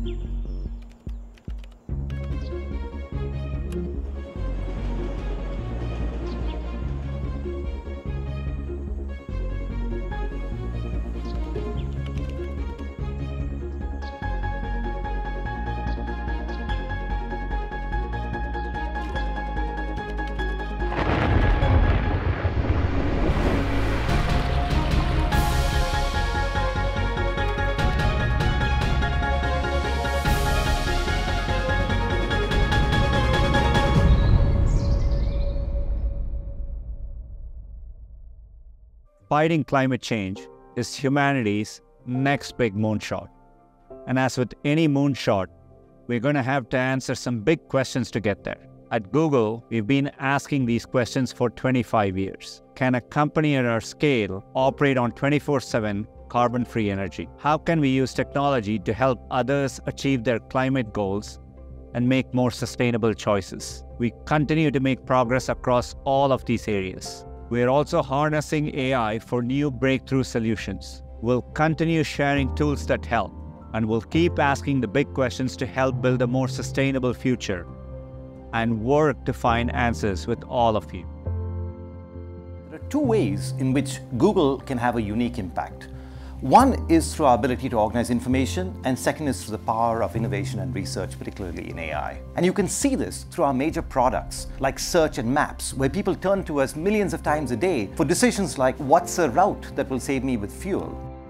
Fighting climate change is humanity's next big moonshot. And as with any moonshot, we're going to have to answer some big questions to get there. At Google, we've been asking these questions for 25 years. Can a company at our scale operate on 24/7 carbon-free energy? How can we use technology to help others achieve their climate goals and make more sustainable choices? We continue to make progress across all of these areas. We're also harnessing AI for new breakthrough solutions. We'll continue sharing tools that help, and we'll keep asking the big questions to help build a more sustainable future and work to find answers with all of you. There are two ways in which Google can have a unique impact. One is through our ability to organize information, and second is through the power of innovation and research, particularly in AI. And you can see this through our major products like Search and Maps, where people turn to us millions of times a day for decisions like, what's a route that will save me with fuel?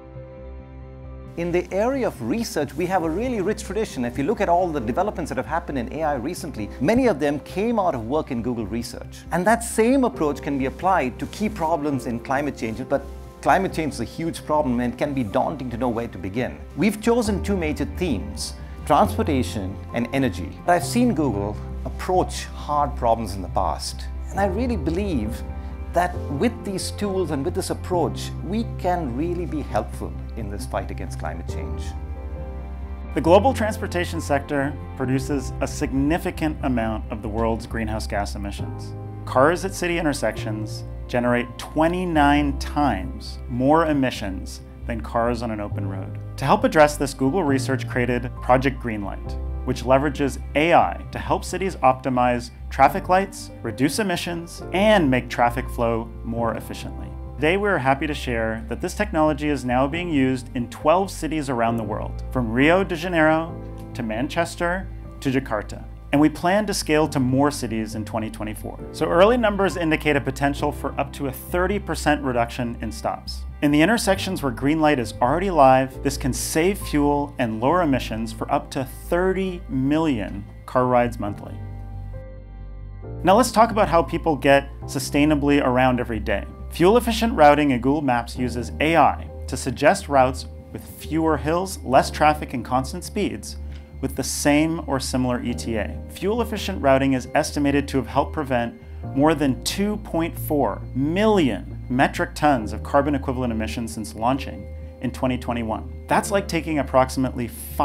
In the area of research, we have a really rich tradition. If you look at all the developments that have happened in AI recently, many of them came out of work in Google Research. And that same approach can be applied to key problems in climate change, but climate change is a huge problem and it can be daunting to know where to begin. We've chosen two major themes, transportation and energy. I've seen Google approach hard problems in the past, and I really believe that with these tools and with this approach, we can really be helpful in this fight against climate change. The global transportation sector produces a significant amount of the world's greenhouse gas emissions. Cars at city intersections generate 29 times more emissions than cars on an open road. To help address this, Google Research created Project Greenlight, which leverages AI to help cities optimize traffic lights, reduce emissions, and make traffic flow more efficiently. Today, we are happy to share that this technology is now being used in 12 cities around the world, from Rio de Janeiro to Manchester to Jakarta. And we plan to scale to more cities in 2024. So early numbers indicate a potential for up to a 30% reduction in stops. In the intersections where Greenlight is already live, this can save fuel and lower emissions for up to 30 million car rides monthly. Now let's talk about how people get sustainably around every day. Fuel-efficient routing in Google Maps uses AI to suggest routes with fewer hills, less traffic, and constant speeds, with the same or similar ETA. Fuel-efficient routing is estimated to have helped prevent more than 2.4 million metric tons of carbon equivalent emissions since launching in 2021. That's like taking approximately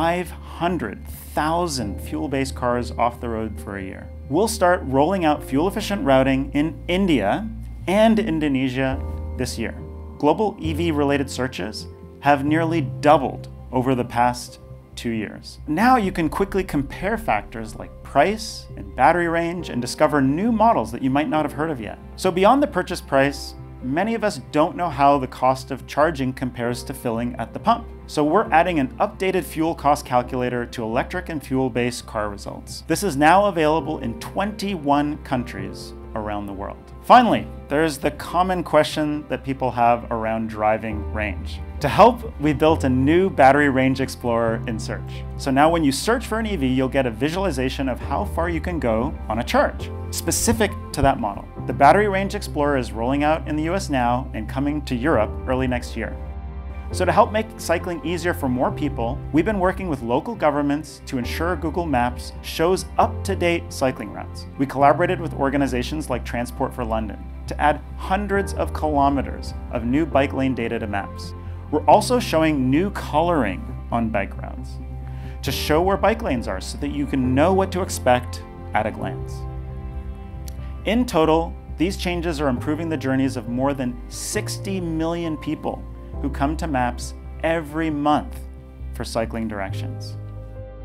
500,000 fuel-based cars off the road for a year. We'll start rolling out fuel-efficient routing in India and Indonesia this year. Global EV-related searches have nearly doubled over the past 2 years. Now you can quickly compare factors like price and battery range and discover new models that you might not have heard of yet. So beyond the purchase price, many of us don't know how the cost of charging compares to filling at the pump. So we're adding an updated fuel cost calculator to electric and fuel-based car results. This is now available in 21 countries around the world. Finally, there's the common question that people have around driving range. To help, we built a new battery range explorer in Search. So now when you search for an EV, you'll get a visualization of how far you can go on a charge, specific to that model. The battery range explorer is rolling out in the US now and coming to Europe early next year. So to help make cycling easier for more people, we've been working with local governments to ensure Google Maps shows up-to-date cycling routes. We collaborated with organizations like Transport for London to add hundreds of kilometers of new bike lane data to maps. We're also showing new coloring on bike routes to show where bike lanes are so that you can know what to expect at a glance. In total, these changes are improving the journeys of more than 60 million people who come to Maps every month for cycling directions.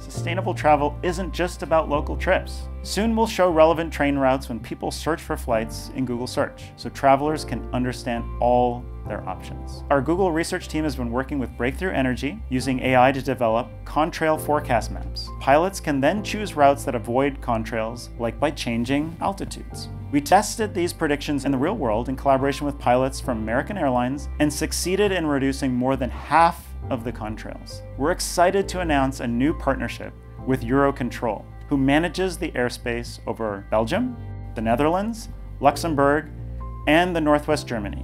sustainable travel isn't just about local trips. Soon we'll show relevant train routes when people search for flights in Google Search, so travelers can understand all their options. Our Google research team has been working with Breakthrough Energy using AI to develop contrail forecast maps. Pilots can then choose routes that avoid contrails, like by changing altitudes. We tested these predictions in the real world in collaboration with pilots from American Airlines and succeeded in reducing more than half of the contrails. We're excited to announce a new partnership with Eurocontrol, who manages the airspace over Belgium, the Netherlands, Luxembourg, and the Northwest Germany.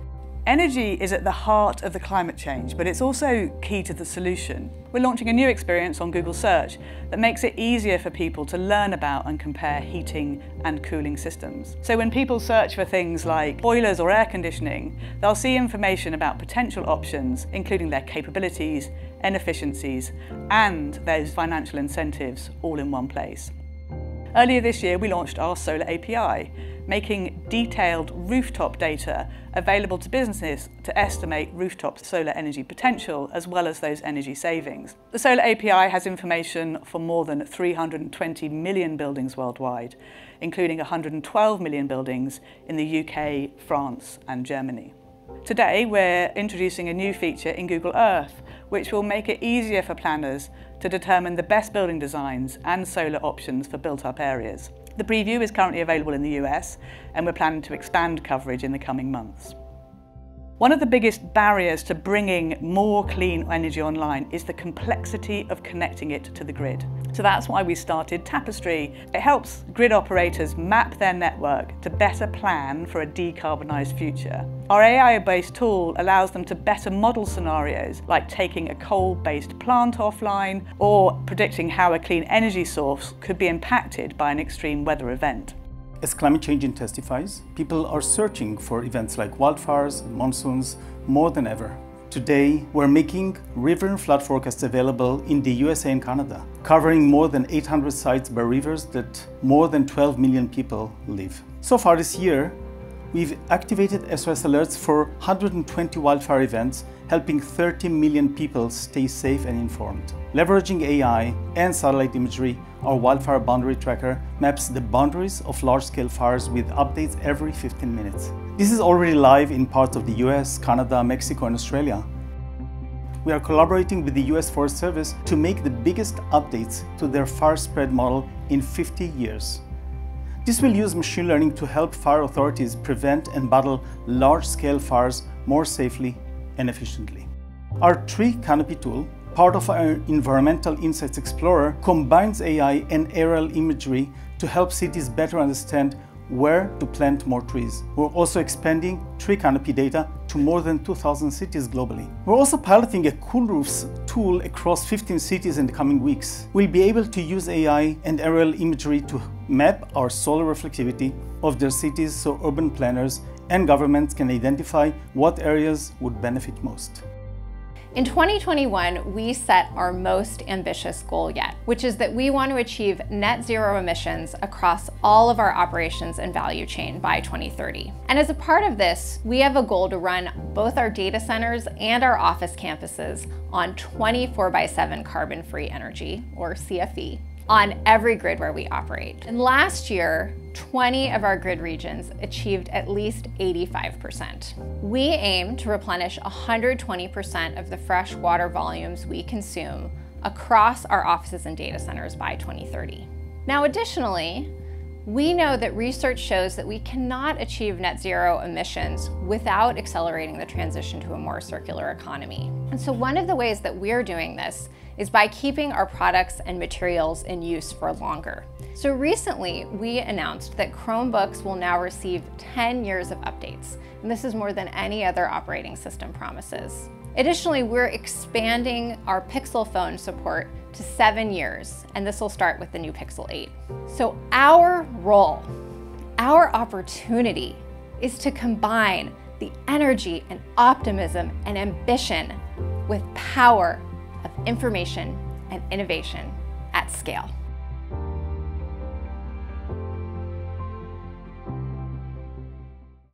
Energy is at the heart of the climate change, but it's also key to the solution. We're launching a new experience on Google Search that makes it easier for people to learn about and compare heating and cooling systems. So when people search for things like boilers or air conditioning, they'll see information about potential options, including their capabilities, inefficiencies, and those financial incentives all in one place. Earlier this year, we launched our Solar API, making detailed rooftop data available to businesses to estimate rooftop solar energy potential as well as those energy savings. The Solar API has information for more than 320 million buildings worldwide, including 112 million buildings in the UK, France, and Germany. Today, we're introducing a new feature in Google Earth, which will make it easier for planners to determine the best building designs and solar options for built-up areas. The preview is currently available in the US, and we're planning to expand coverage in the coming months. One of the biggest barriers to bringing more clean energy online is the complexity of connecting it to the grid. So that's why we started Tapestry. It helps grid operators map their network to better plan for a decarbonised future. Our AI-based tool allows them to better model scenarios like taking a coal-based plant offline or predicting how a clean energy source could be impacted by an extreme weather event. As climate change intensifies, people are searching for events like wildfires and monsoons more than ever. Today, we're making river and flood forecasts available in the USA and Canada, covering more than 800 sites by rivers that more than 12 million people live. So far this year, we've activated SOS alerts for 120 wildfire events, helping 30 million people stay safe and informed. Leveraging AI and satellite imagery, our wildfire boundary tracker maps the boundaries of large-scale fires with updates every 15 minutes. This is already live in parts of the US, Canada, Mexico, and Australia. We are collaborating with the US Forest Service to make the biggest updates to their fire spread model in 50 years. This will use machine learning to help fire authorities prevent and battle large-scale fires more safely and efficiently. Our tree canopy tool, part of our Environmental Insights Explorer, combines AI and aerial imagery to help cities better understand where to plant more trees. We're also expanding tree canopy data to more than 2,000 cities globally. We're also piloting a Cool Roofs tool across 15 cities in the coming weeks. We'll be able to use AI and aerial imagery to map our solar reflectivity of their cities so urban planners and governments can identify what areas would benefit most. In 2021, we set our most ambitious goal yet, which is that we want to achieve net zero emissions across all of our operations and value chain by 2030. And as a part of this, we have a goal to run both our data centers and our office campuses on 24/7 carbon-free energy, or CFE, on every grid where we operate. And last year, 20 of our grid regions achieved at least 85%. We aim to replenish 120% of the fresh water volumes we consume across our offices and data centers by 2030. Now, additionally, we know that research shows that we cannot achieve net zero emissions without accelerating the transition to a more circular economy. And so one of the ways that we're doing this is by keeping our products and materials in use for longer. So recently, we announced that Chromebooks will now receive 10 years of updates, and this is more than any other operating system promises. Additionally, we're expanding our Pixel phone support to 7 years, and this will start with the new Pixel 8. So our role, our opportunity, is to combine the energy and optimism and ambition with power of information and innovation at scale.